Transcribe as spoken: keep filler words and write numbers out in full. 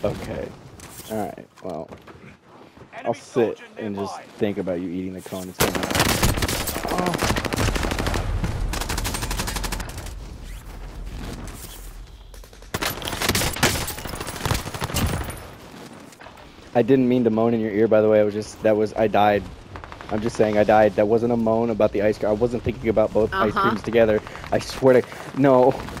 Okay. Alright, well. I'll sit and just think about you eating the cone. It's gonna be... Oh. I didn't mean to moan in your ear, by the way. I was just, that was, I died. I'm just saying I died. That wasn't a moan about the ice cream. I wasn't thinking about both Uh-huh. ice creams together. I swear to, no.